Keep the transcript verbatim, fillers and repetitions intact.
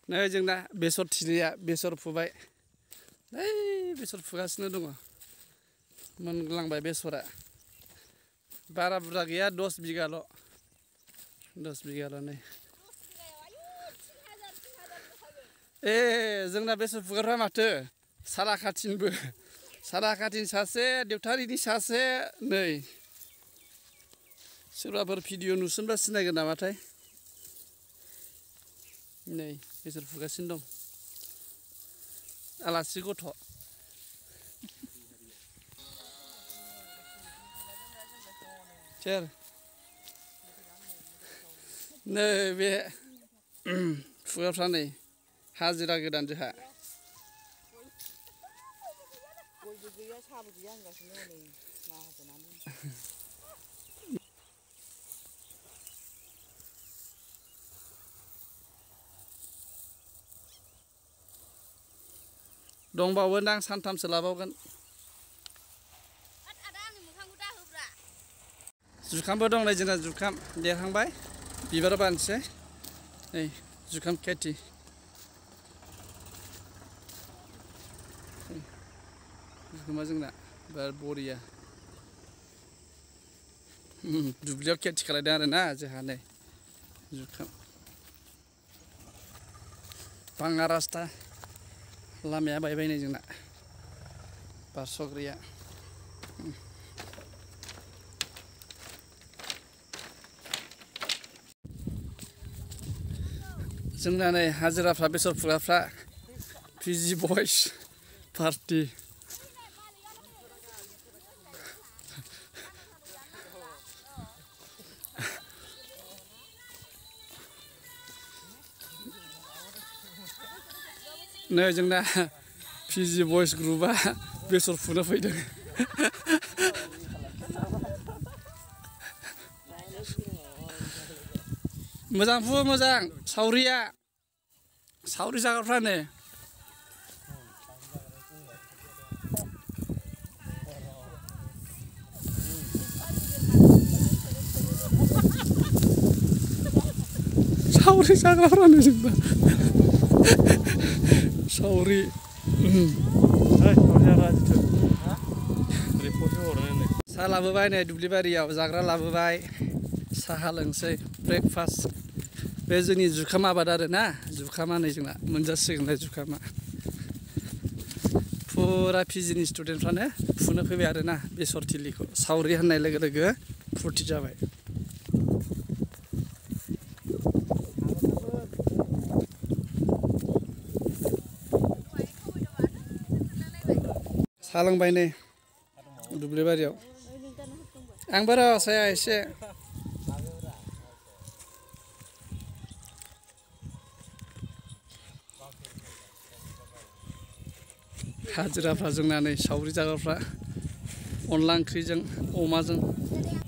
नै जोंना बेसर थिलिया बेसर फुबाय नै बेसर फुगासिनो दङ मोनलांबाय बेसरा बारा बुरजा गैया दस बिगाल' दस बिगाल' नै ए जोंना बेसर फुग्राफ्रा माथो सालाखाथिनिबो सालाखाथिनि सासे देवथारिनि सासे नै सोरबाफोर भिडिअ नुसनबा सिनायगोन नामाथाय नै बेसर फुगासिनो दं आलासि गथ' सोर नै बे फुग्राफ्रा नै हाजिरा गोदान जोंहा दंबावोदां सानथामसो लाबावगोन जुखामबो दं नै जोंना जुखाम देरहांबाय बिबार बारनोसै नै जुखाम खेथि जुखामा जोंना बिराद बरिया दुब्लियाव खेथि खालायदों आरोना जोंहा नै जुखाम बाङा रास्ता लामाया बायबाय नै जोंना बारस'ग्राया जोंना नै हाजिराफ्रा बेसर फुग्राफ्रा पिजि बयस पार्टि नै जोंना पिजि बयस ग्रुपआ बेसर फुनो फैदों मोजां फु मोजां सावरिया सावरि जाग्राफ्रानो सावरि जाग्राफ्रानो जोंना सावरि साहा लाबोबाय नै दुब्लिबारियाव जाग्रा लाबोबाय साहा लोंसै ब्रेकफास्ट बे जोंनि जुखाम आबाद आरोना जुखामा नै जोंना मोनजासिगोनलाय जुखामा फुरा पिजिनि स्टुडेन्टफ्रानो फुनो फैबाय आरोना बेसर थिलिखौ सावरि होननाय लोगो लोगो फुरथि जाबाय साहा लोंबाय नै दुब्लिबारियाव आंबो र' साया एसे हाजिराफ्रा जोंना नै सावरि जाग्राफ्रा अनला ओंख्रिजों अमाजों